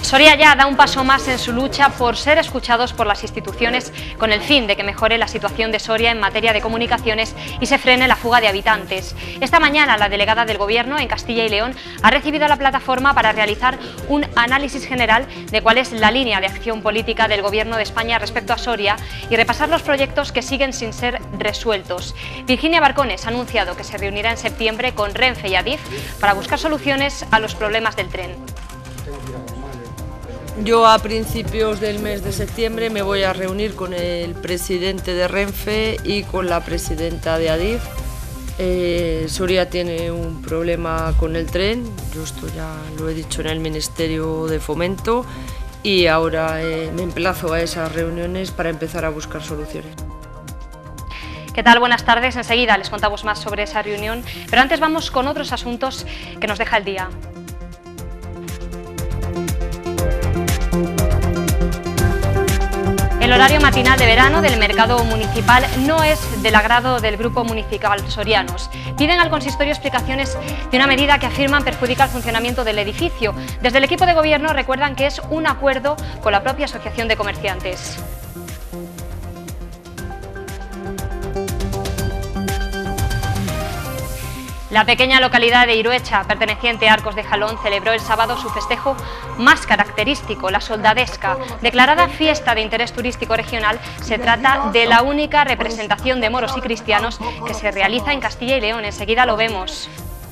Soria ya da un paso más en su lucha por ser escuchados por las instituciones con el fin de que mejore la situación de Soria en materia de comunicaciones y se frene la fuga de habitantes. Esta mañana la delegada del Gobierno en Castilla y León ha recibido a la plataforma para realizar un análisis general de cuál es la línea de acción política del Gobierno de España respecto a Soria y repasar los proyectos que siguen sin ser resueltos. Virginia Barcones ha anunciado que se reunirá en septiembre con Renfe y Adif para buscar soluciones a los problemas del tren. Yo a principios del mes de septiembre me voy a reunir con el presidente de Renfe y con la presidenta de Adif. Soria tiene un problema con el tren, yo esto ya lo he dicho en el Ministerio de Fomento y ahora me emplazo a esas reuniones para empezar a buscar soluciones. ¿Qué tal? Buenas tardes. Enseguida les contamos más sobre esa reunión, pero antes vamos con otros asuntos que nos deja el día. El horario matinal de verano del mercado municipal no es del agrado del Grupo Municipal Sorianos. Piden al consistorio explicaciones de una medida que afirman perjudica el funcionamiento del edificio. Desde el equipo de gobierno recuerdan que es un acuerdo con la propia Asociación de Comerciantes. La pequeña localidad de Iruecha, perteneciente a Arcos de Jalón, celebró el sábado su festejo más característico, la soldadesca. Declarada fiesta de interés turístico regional, se trata de la única representación de moros y cristianos que se realiza en Castilla y León. Enseguida lo vemos.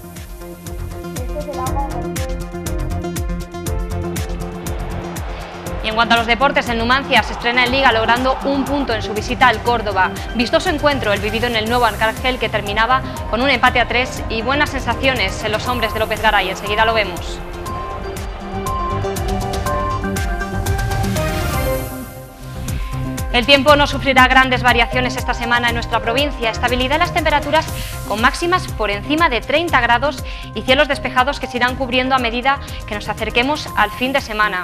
Y en cuanto a los deportes, el Numancia se estrena en Liga logrando un punto en su visita al Córdoba. Vistoso encuentro el vivido en el Nuevo Arcángel que terminaba con un empate a 3 y buenas sensaciones en los hombres de López Garay. Enseguida lo vemos. El tiempo no sufrirá grandes variaciones esta semana en nuestra provincia. Estabilidad en las temperaturas con máximas por encima de 30 grados y cielos despejados que se irán cubriendo a medida que nos acerquemos al fin de semana.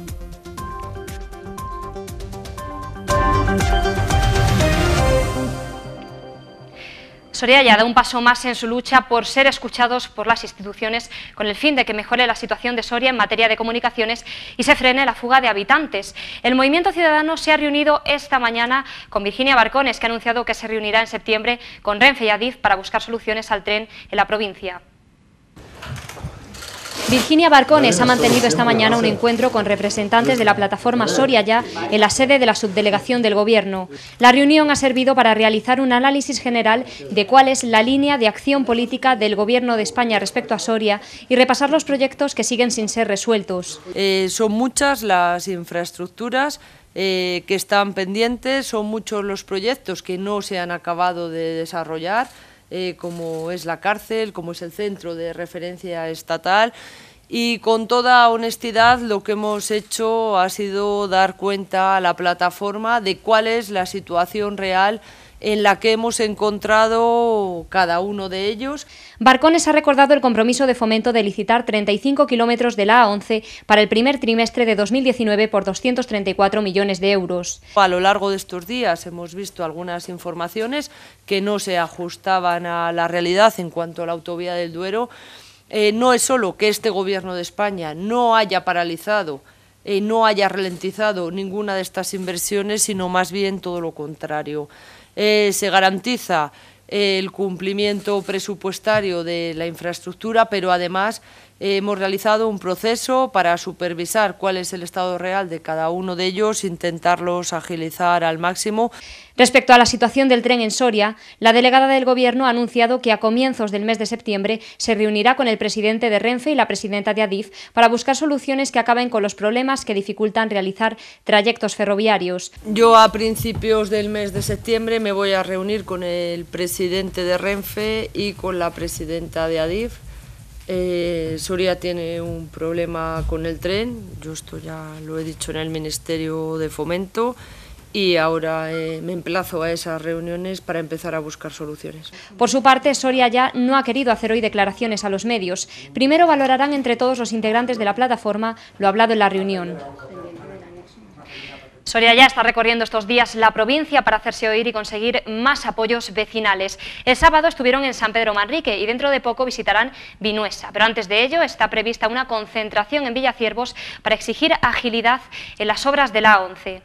Soria ya da un paso más en su lucha por ser escuchados por las instituciones con el fin de que mejore la situación de Soria en materia de comunicaciones y se frene la fuga de habitantes. El Movimiento Ciudadano se ha reunido esta mañana con Virginia Barcones, que ha anunciado que se reunirá en septiembre con Renfe y Adif para buscar soluciones al tren en la provincia. Virginia Barcones ha mantenido esta mañana un encuentro con representantes de la plataforma Soria Ya en la sede de la subdelegación del Gobierno. La reunión ha servido para realizar un análisis general de cuál es la línea de acción política del Gobierno de España respecto a Soria y repasar los proyectos que siguen sin ser resueltos. Son muchas las infraestructuras que están pendientes, son muchos los proyectos que no se han acabado de desarrollar, como es la cárcel, como es el centro de referencia estatal, y con toda honestidad lo que hemos hecho ha sido dar cuenta a la plataforma de cuál es la situación real en la que hemos encontrado cada uno de ellos. Barcones ha recordado el compromiso de Fomento de licitar 35 kilómetros de la A11 para el primer trimestre de 2019 por 234 millones de euros. A lo largo de estos días hemos visto algunas informaciones que no se ajustaban a la realidad en cuanto a la autovía del Duero. No es solo que este Gobierno de España no haya paralizado, no haya ralentizado ninguna de estas inversiones, sino más bien todo lo contrario. Se garantiza el cumplimiento presupuestario de la infraestructura, pero además hemos realizado un proceso para supervisar cuál es el estado real de cada uno de ellos, intentarlos agilizar al máximo. Respecto a la situación del tren en Soria, la delegada del Gobierno ha anunciado que a comienzos del mes de septiembre se reunirá con el presidente de Renfe y la presidenta de Adif para buscar soluciones que acaben con los problemas que dificultan realizar trayectos ferroviarios. Yo a principios del mes de septiembre me voy a reunir con el presidente de Renfe y con la presidenta de Adif. Soria tiene un problema con el tren, yo esto ya lo he dicho en el Ministerio de Fomento y ahora me emplazo a esas reuniones para empezar a buscar soluciones. Por su parte, Soria Ya no ha querido hacer hoy declaraciones a los medios. Primero valorarán entre todos los integrantes de la plataforma lo hablado en la reunión. Soria ya está recorriendo estos días la provincia para hacerse oír y conseguir más apoyos vecinales. El sábado estuvieron en San Pedro Manrique y dentro de poco visitarán Vinuesa. Pero antes de ello está prevista una concentración en Villaciervos para exigir agilidad en las obras de la A11.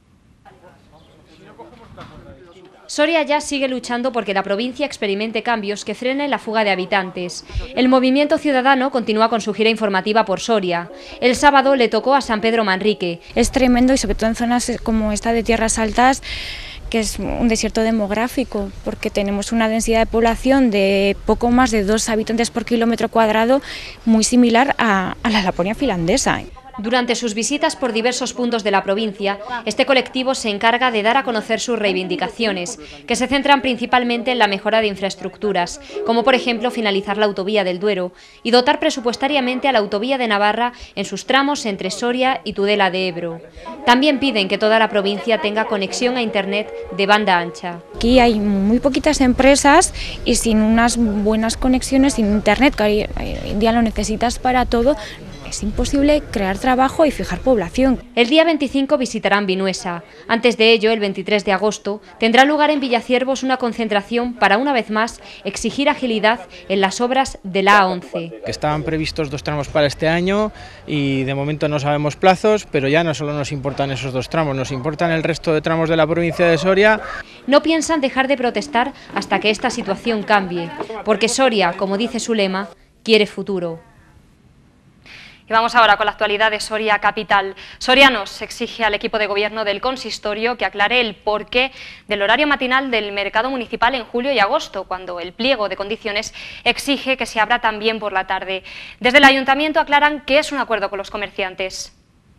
Soria ya sigue luchando porque la provincia experimente cambios que frenen la fuga de habitantes. El movimiento ciudadano continúa con su gira informativa por Soria. El sábado le tocó a San Pedro Manrique. Es tremendo y sobre todo en zonas como esta de tierras altas, que es un desierto demográfico, porque tenemos una densidad de población de poco más de 2 habitantes por kilómetro cuadrado, muy similar a la Laponia finlandesa. Durante sus visitas por diversos puntos de la provincia, este colectivo se encarga de dar a conocer sus reivindicaciones, que se centran principalmente en la mejora de infraestructuras, como por ejemplo finalizar la autovía del Duero y dotar presupuestariamente a la autovía de Navarra en sus tramos entre Soria y Tudela de Ebro. También piden que toda la provincia tenga conexión a Internet de banda ancha. Aquí hay muy poquitas empresas y sin unas buenas conexiones, sin Internet, que hoy en día lo necesitas para todo, es imposible crear trabajo y fijar población. El día 25 visitarán Vinuesa. Antes de ello, el 23 de agosto, tendrá lugar en Villaciervos una concentración para, una vez más, exigir agilidad en las obras de la A11. Estaban previstos 2 tramos para este año y de momento no sabemos plazos, pero ya no solo nos importan esos 2 tramos, nos importan el resto de tramos de la provincia de Soria. No piensan dejar de protestar hasta que esta situación cambie, porque Soria, como dice su lema, quiere futuro. Y vamos ahora con la actualidad de Soria capital. Sorianos exige al equipo de gobierno del consistorio que aclare el porqué del horario matinal del mercado municipal en julio y agosto, cuando el pliego de condiciones exige que se abra también por la tarde. Desde el ayuntamiento aclaran que es un acuerdo con los comerciantes.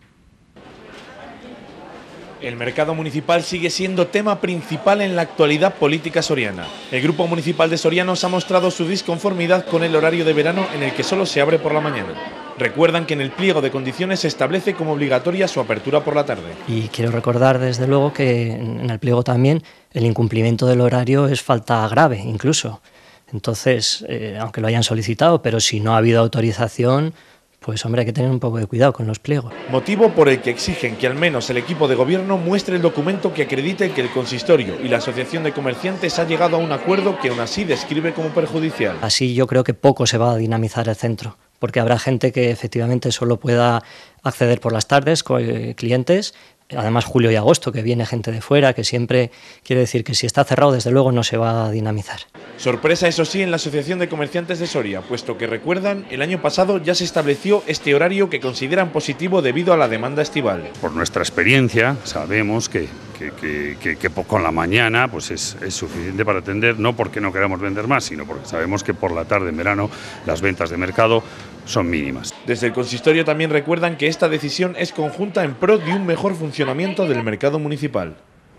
El mercado municipal sigue siendo tema principal en la actualidad política soriana. El Grupo Municipal de Sorianos ha mostrado su disconformidad con el horario de verano en el que solo se abre por la mañana. Recuerdan que en el pliego de condiciones se establece como obligatoria su apertura por la tarde. Y quiero recordar desde luego que en el pliego también el incumplimiento del horario es falta grave incluso. Entonces, aunque lo hayan solicitado, pero si no ha habido autorización, pues hombre, hay que tener un poco de cuidado con los pliegos. Motivo por el que exigen que al menos el equipo de gobierno muestre el documento que acredite que el consistorio y la asociación de comerciantes ha llegado a un acuerdo que aún así describe como perjudicial. Así yo creo que poco se va a dinamizar el centro, porque habrá gente que efectivamente solo pueda acceder por las tardes, clientes. Además, julio y agosto, que viene gente de fuera, que siempre quiere decir que si está cerrado, desde luego no se va a dinamizar. Sorpresa, eso sí, en la Asociación de Comerciantes de Soria, puesto que recuerdan, el año pasado ya se estableció este horario que consideran positivo debido a la demanda estival. Por nuestra experiencia, sabemos que con la mañana pues es suficiente para atender, no porque no queramos vender más, sino porque sabemos que por la tarde, en verano, las ventas de mercado son mínimas. Desde el consistorio también recuerdan que esta decisión es conjunta en pro de un mejor funcionamiento del mercado municipal.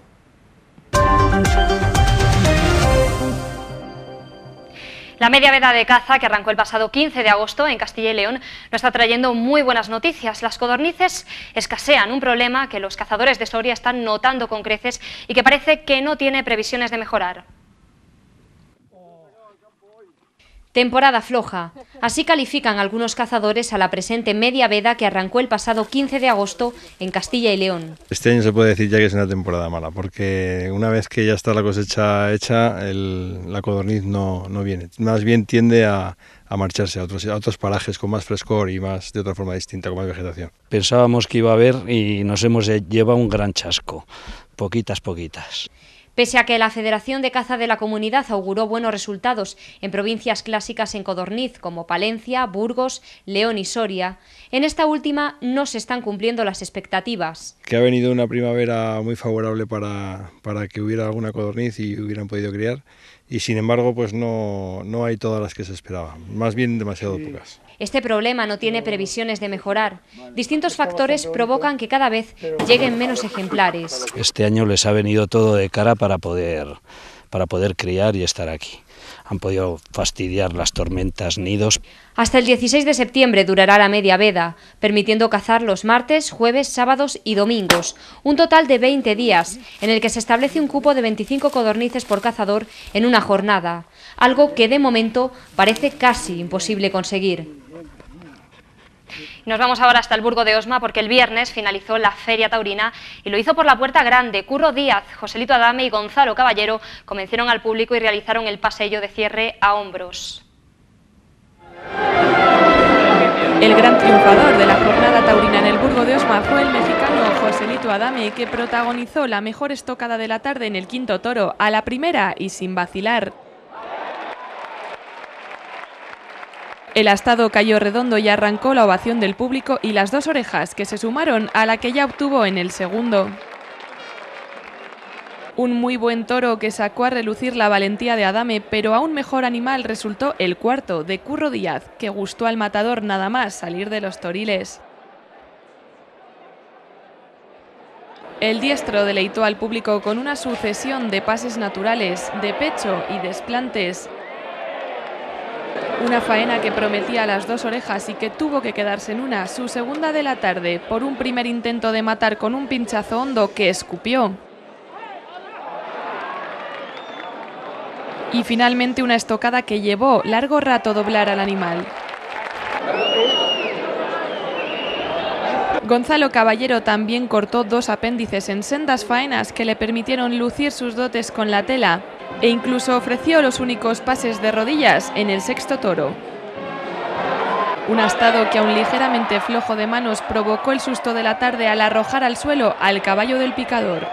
La media veda de caza, que arrancó el pasado 15 de agosto en Castilla y León, nos está trayendo muy buenas noticias. Las codornices escasean, un problema que los cazadores de Soria están notando con creces y que parece que no tiene previsiones de mejorar. Temporada floja. Así califican algunos cazadores a la presente media veda que arrancó el pasado 15 de agosto en Castilla y León. Este año se puede decir ya que es una temporada mala, porque una vez que ya está la cosecha hecha, la codorniz no viene. Más bien tiende a marcharse a otros parajes con más frescor y más de otra forma distinta, con más vegetación. Pensábamos que iba a haber y nos hemos llevado un gran chasco, poquitas. Pese a que la Federación de Caza de la Comunidad auguró buenos resultados en provincias clásicas en codorniz como Palencia, Burgos, León y Soria, en esta última no se están cumpliendo las expectativas. Que ha venido una primavera muy favorable para que hubiera alguna codorniz y hubieran podido criar, y sin embargo pues no hay todas las que se esperaban, más bien demasiado pocas. Este problema no tiene previsiones de mejorar. Distintos factores provocan que cada vez lleguen menos ejemplares. Este año les ha venido todo de cara para poder criar y estar aquí. Han podido fastidiar las tormentas, nidos. Hasta el 16 de septiembre durará la media veda, permitiendo cazar los martes, jueves, sábados y domingos. Un total de 20 días, en el que se establece un cupo de 25 codornices por cazador en una jornada, algo que de momento parece casi imposible conseguir. Y nos vamos ahora hasta el Burgo de Osma porque el viernes finalizó la Feria Taurina y lo hizo por la puerta grande. Curro Díaz, Joselito Adame y Gonzalo Caballero convencieron al público y realizaron el paseillo de cierre a hombros. El gran triunfador de la jornada taurina en el Burgo de Osma fue el mexicano Joselito Adame, que protagonizó la mejor estocada de la tarde en el quinto toro, a la primera y sin vacilar. El astado cayó redondo y arrancó la ovación del público y las dos orejas, que se sumaron a la que ya obtuvo en el segundo. Un muy buen toro que sacó a relucir la valentía de Adame, pero aún mejor animal resultó el cuarto, de Curro Díaz, que gustó al matador nada más salir de los toriles. El diestro deleitó al público con una sucesión de pases naturales, de pecho y desplantes. Una faena que prometía las dos orejas y que tuvo que quedarse en una, su segunda de la tarde, por un primer intento de matar con un pinchazo hondo que escupió. Y finalmente una estocada que llevó largo rato doblar al animal. Gonzalo Caballero también cortó dos apéndices en sendas faenas que le permitieron lucir sus dotes con la tela e incluso ofreció los únicos pases de rodillas en el sexto toro. Un astado que aún ligeramente flojo de manos provocó el susto de la tarde al arrojar al suelo al caballo del picador.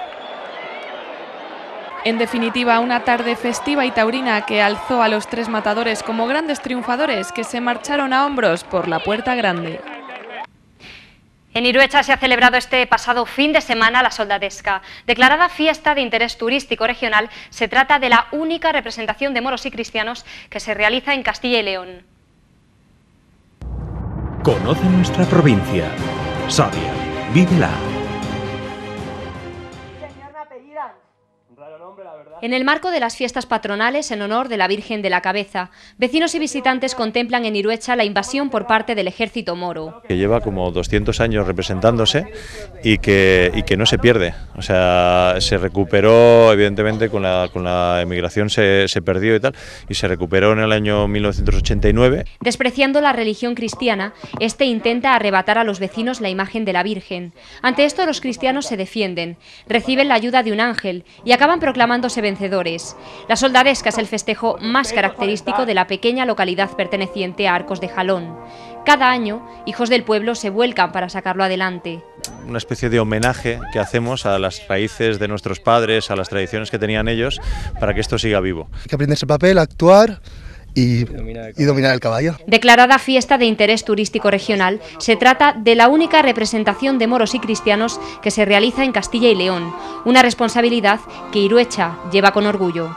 En definitiva, una tarde festiva y taurina que alzó a los tres matadores como grandes triunfadores que se marcharon a hombros por la puerta grande. En Iruecha se ha celebrado este pasado fin de semana la Soldadesca. Declarada fiesta de interés turístico regional, se trata de la única representación de moros y cristianos que se realiza en Castilla y León. Conoce nuestra provincia. Soria, vívela. En el marco de las fiestas patronales en honor de la Virgen de la Cabeza, vecinos y visitantes contemplan en Iruecha la invasión por parte del ejército moro. Que lleva como 200 años representándose y que no se pierde. O sea, se recuperó, evidentemente con la emigración se perdió y tal, y se recuperó en el año 1989. Despreciando la religión cristiana, este intenta arrebatar a los vecinos la imagen de la Virgen. Ante esto los cristianos se defienden, reciben la ayuda de un ángel y acaban proclamándose vencedores. La Soldadesca es el festejo más característico de la pequeña localidad perteneciente a Arcos de Jalón. Cada año, hijos del pueblo se vuelcan para sacarlo adelante. Una especie de homenaje que hacemos a las raíces de nuestros padres, a las tradiciones que tenían ellos, para que esto siga vivo. Hay que aprenderse el papel, actuar y dominar el caballo. Declarada fiesta de interés turístico regional, se trata de la única representación de moros y cristianos que se realiza en Castilla y León, una responsabilidad que Iruecha lleva con orgullo.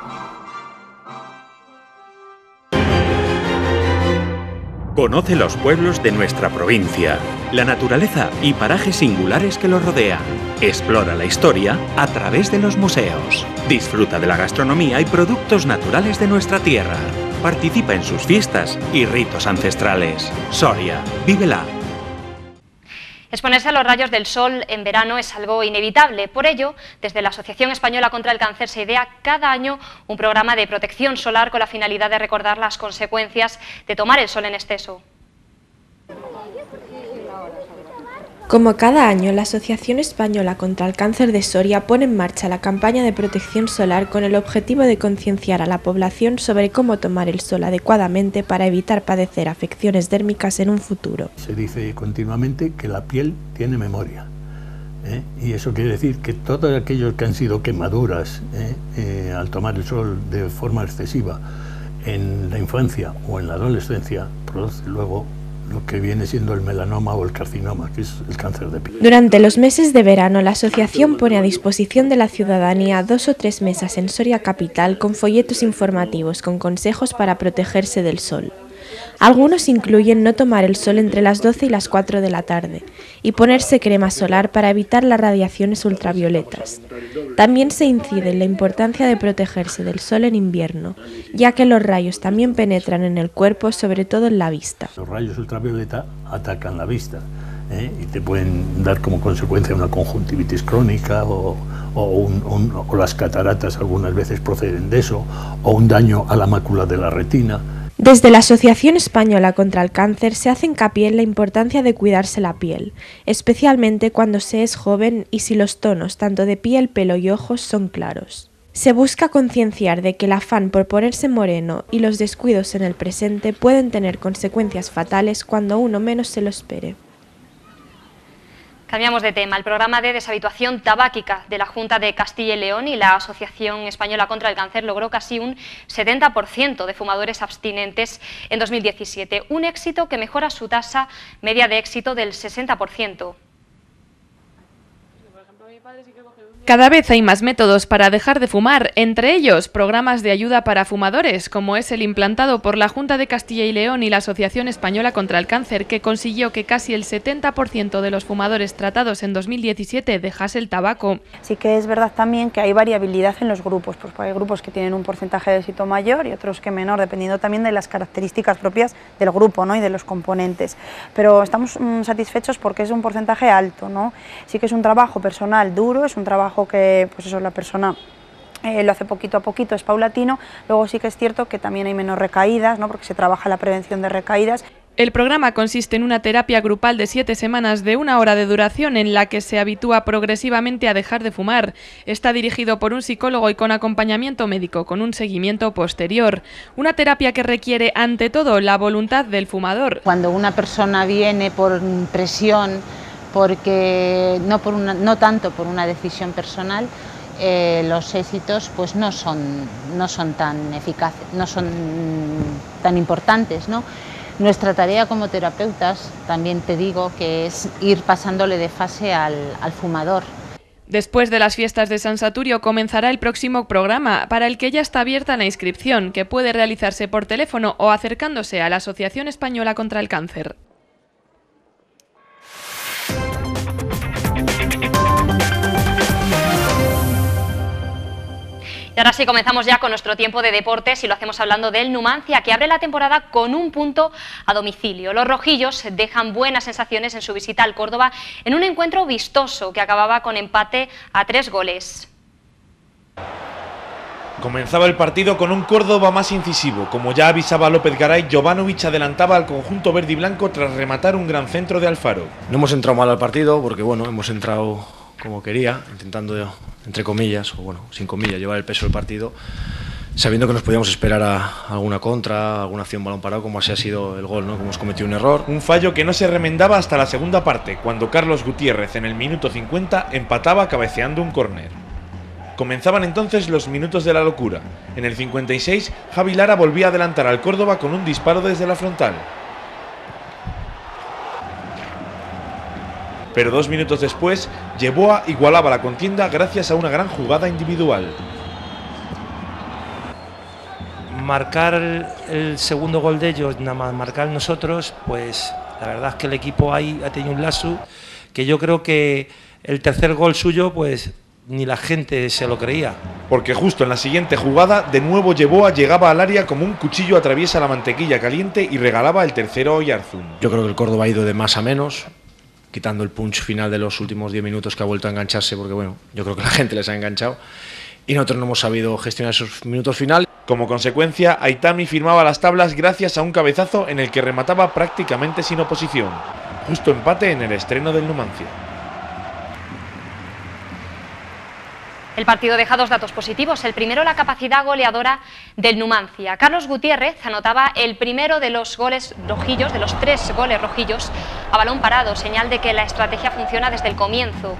Conoce los pueblos de nuestra provincia, la naturaleza y parajes singulares que los rodean. Explora la historia a través de los museos. Disfruta de la gastronomía y productos naturales de nuestra tierra. Participa en sus fiestas y ritos ancestrales. Soria, vívela. Exponerse a los rayos del sol en verano es algo inevitable. Por ello, desde la Asociación Española contra el Cáncer se idea cada año un programa de protección solar con la finalidad de recordar las consecuencias de tomar el sol en exceso. Como cada año, la Asociación Española contra el Cáncer de Soria pone en marcha la campaña de protección solar con el objetivo de concienciar a la población sobre cómo tomar el sol adecuadamente para evitar padecer afecciones dérmicas en un futuro. Se dice continuamente que la piel tiene memoria, y eso quiere decir que todos aquellos que han sido quemaduras al tomar el sol de forma excesiva en la infancia o en la adolescencia, produce luego lo que viene siendo el melanoma o el carcinoma, que es el cáncer de piel. Durante los meses de verano, la asociación pone a disposición de la ciudadanía 2 o 3 mesas en Soria Capital con folletos informativos con consejos para protegerse del sol. Algunos incluyen no tomar el sol entre las 12 y las 4 de la tarde y ponerse crema solar para evitar las radiaciones ultravioletas. También se incide en la importancia de protegerse del sol en invierno, ya que los rayos también penetran en el cuerpo, sobre todo en la vista. Los rayos ultravioleta atacan la vista y te pueden dar como consecuencia una conjuntivitis crónica o las cataratas algunas veces proceden de eso, o un daño a la mácula de la retina. Desde la Asociación Española contra el Cáncer se hace hincapié en la importancia de cuidarse la piel, especialmente cuando se es joven y si los tonos tanto de piel, pelo y ojos son claros. Se busca concienciar de que el afán por ponerse moreno y los descuidos en el presente pueden tener consecuencias fatales cuando uno menos se lo espere. Cambiamos de tema. El programa de deshabituación tabáquica de la Junta de Castilla y León y la Asociación Española contra el Cáncer logró casi un 70% de fumadores abstinentes en 2017, un éxito que mejora su tasa media de éxito del 60%. Cada vez hay más métodos para dejar de fumar, entre ellos programas de ayuda para fumadores, como es el implantado por la Junta de Castilla y León y la Asociación Española contra el Cáncer, que consiguió que casi el 70% de los fumadores tratados en 2017 dejase el tabaco. Sí que es verdad también que hay variabilidad en los grupos, pues hay grupos que tienen un porcentaje de éxito mayor y otros que menor, dependiendo también de las características propias del grupo, ¿no? Y de los componentes. Pero estamos satisfechos porque es un porcentaje alto, ¿no? Sí que es un trabajo personal duro, es un trabajo que pues eso, la persona lo hace poquito a poquito, es paulatino. Luego sí que es cierto que también hay menos recaídas, ¿no? Porque se trabaja la prevención de recaídas. El programa consiste en una terapia grupal de 7 semanas de 1 hora de duración en la que se habitúa progresivamente a dejar de fumar. Está dirigido por un psicólogo y con acompañamiento médico, con un seguimiento posterior. Una terapia que requiere, ante todo, la voluntad del fumador. Cuando una persona viene por presión, porque no tanto por una decisión personal, los éxitos pues no son tan eficaces, no son tan importantes, ¿no? Nuestra tarea como terapeutas, también te digo, que es ir pasándole de fase al fumador. Después de las fiestas de San Saturio comenzará el próximo programa, para el que ya está abierta la inscripción, que puede realizarse por teléfono o acercándose a la Asociación Española contra el Cáncer. Y ahora sí, comenzamos ya con nuestro tiempo de deportes y lo hacemos hablando del Numancia, que abre la temporada con un punto a domicilio. Los rojillos dejan buenas sensaciones en su visita al Córdoba en un encuentro vistoso que acababa con empate a 3 goles. Comenzaba el partido con un Córdoba más incisivo. Como ya avisaba López Garay, Jovanovic adelantaba al conjunto verde y blanco tras rematar un gran centro de Alfaro. No hemos entrado mal al partido porque bueno, hemos entrado como quería, intentando, entre comillas, o bueno, sin comillas, llevar el peso del partido, sabiendo que nos podíamos esperar a alguna contra, alguna acción balón parado, como así ha sido el gol, ¿no? Que hemos cometido un error. Un fallo que no se remendaba hasta la segunda parte, cuando Carlos Gutiérrez en el minuto 50 empataba cabeceando un córner. Comenzaban entonces los minutos de la locura. En el 56, Javi Lara volvía a adelantar al Córdoba con un disparo desde la frontal. Pero 2 minutos después, Yeboah igualaba la contienda gracias a una gran jugada individual. Marcar el segundo gol de ellos, nada más marcar nosotros, pues la verdad es que el equipo ahí ha tenido un lazo que yo creo que el tercer gol suyo, pues ni la gente se lo creía. Porque justo en la siguiente jugada, de nuevo Yeboah llegaba al área como un cuchillo atraviesa la mantequilla caliente y regalaba el tercero a Oyarzún. Yo creo que el Córdoba ha ido de más a menos, quitando el punch final de los últimos 10 minutos que ha vuelto a engancharse, porque bueno, yo creo que la gente les ha enganchado y nosotros no hemos sabido gestionar esos minutos finales. Como consecuencia, Aitami firmaba las tablas gracias a un cabezazo en el que remataba prácticamente sin oposición. Justo empate en el estreno del Numancia. El partido deja 2 datos positivos. El primero, la capacidad goleadora del Numancia. Carlos Gutiérrez anotaba el primero de los goles rojillos, de los 3 goles rojillos, a balón parado, señal de que la estrategia funciona desde el comienzo.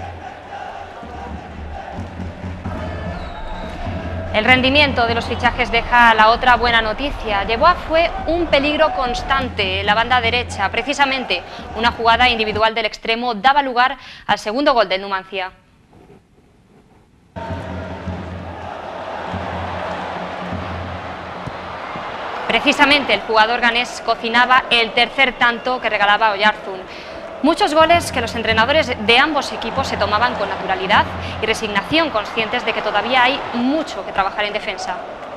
El rendimiento de los fichajes deja la otra buena noticia. Yeboah fue un peligro constante en la banda derecha. Precisamente una jugada individual del extremo daba lugar al segundo gol del Numancia. Precisamente el jugador ganés cocinaba el tercer tanto que regalaba Oyarzún. Muchos goles que los entrenadores de ambos equipos se tomaban con naturalidad y resignación, conscientes de que todavía hay mucho que trabajar en defensa.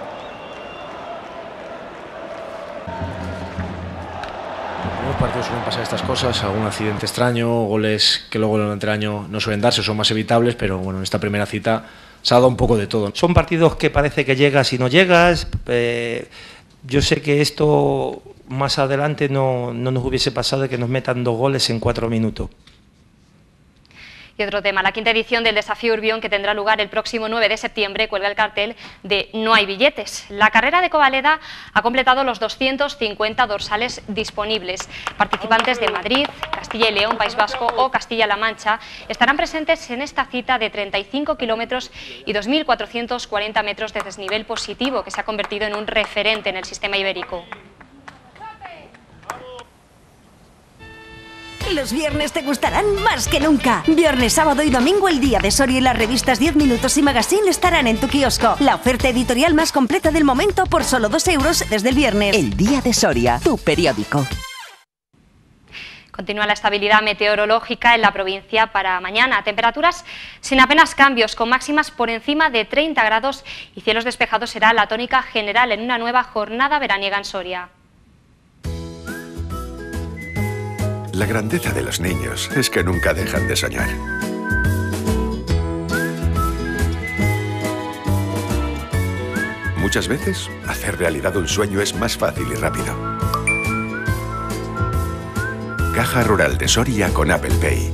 En los partidos suelen pasar estas cosas, algún accidente extraño, goles que luego durante el año no suelen darse, son más evitables, pero bueno, en esta primera cita se ha dado un poco de todo. Son partidos que parece que llegas y no llegas, yo sé que esto más adelante no nos hubiese pasado de que nos metan 2 goles en 4 minutos. Y otro tema, la 5ª edición del Desafío Urbión, que tendrá lugar el próximo 9 de septiembre, cuelga el cartel de No hay billetes. La carrera de Covaleda ha completado los 250 dorsales disponibles. Participantes de Madrid, Castilla y León, País Vasco o Castilla-La Mancha estarán presentes en esta cita de 35 kilómetros y 2.440 metros de desnivel positivo, que se ha convertido en un referente en el sistema ibérico. Los viernes te gustarán más que nunca. Viernes, sábado y domingo, el día de Soria y las revistas 10 Minutos y Magazine estarán en tu kiosco. La oferta editorial más completa del momento por solo 2 euros desde el viernes. El día de Soria, tu periódico. Continúa la estabilidad meteorológica en la provincia para mañana. Temperaturas sin apenas cambios, con máximas por encima de 30 grados y cielos despejados será la tónica general en una nueva jornada veraniega en Soria. La grandeza de los niños es que nunca dejan de soñar. Muchas veces, hacer realidad un sueño es más fácil y rápido. Caja Rural de Soria con Apple Pay.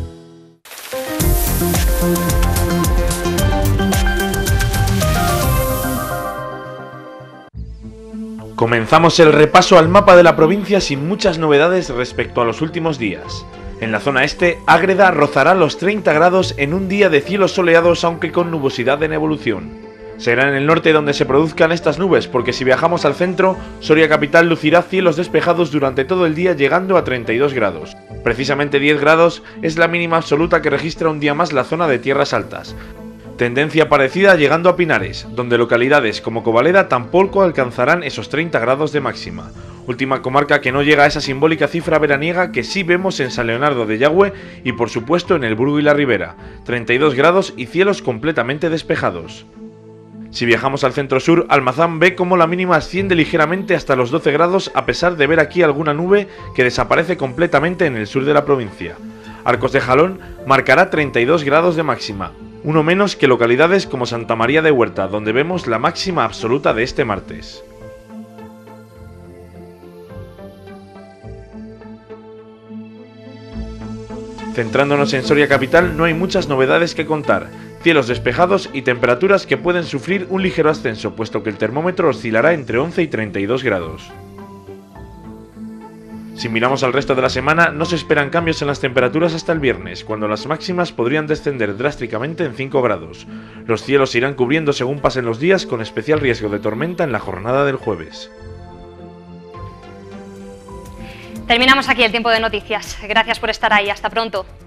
Comenzamos el repaso al mapa de la provincia sin muchas novedades respecto a los últimos días. En la zona este, Ágreda rozará los 30 grados en un día de cielos soleados, aunque con nubosidad en evolución. Será en el norte donde se produzcan estas nubes, porque si viajamos al centro, Soria capital lucirá cielos despejados durante todo el día, llegando a 32 grados. Precisamente 10 grados es la mínima absoluta que registra un día más la zona de tierras altas. Tendencia parecida llegando a Pinares, donde localidades como Covaleda tampoco alcanzarán esos 30 grados de máxima. Última comarca que no llega a esa simbólica cifra veraniega que sí vemos en San Leonardo de Yagüe y por supuesto en el Burgo y la Ribera, 32 grados y cielos completamente despejados. Si viajamos al centro-sur, Almazán ve como la mínima asciende ligeramente hasta los 12 grados, a pesar de ver aquí alguna nube que desaparece completamente en el sur de la provincia. Arcos de Jalón marcará 32 grados de máxima, uno menos que localidades como Santa María de Huerta, donde vemos la máxima absoluta de este martes. Centrándonos en Soria capital, no hay muchas novedades que contar. Cielos despejados y temperaturas que pueden sufrir un ligero ascenso, puesto que el termómetro oscilará entre 11 y 32 grados. Si miramos al resto de la semana, no se esperan cambios en las temperaturas hasta el viernes, cuando las máximas podrían descender drásticamente en 5 grados. Los cielos se irán cubriendo según pasen los días, con especial riesgo de tormenta en la jornada del jueves. Terminamos aquí el tiempo de noticias. Gracias por estar ahí. Hasta pronto.